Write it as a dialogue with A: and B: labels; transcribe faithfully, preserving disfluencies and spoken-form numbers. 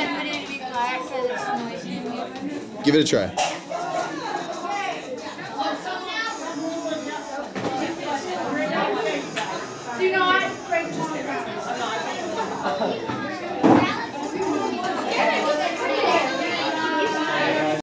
A: video to be quiet because it's noisy in here.
B: Give it a try.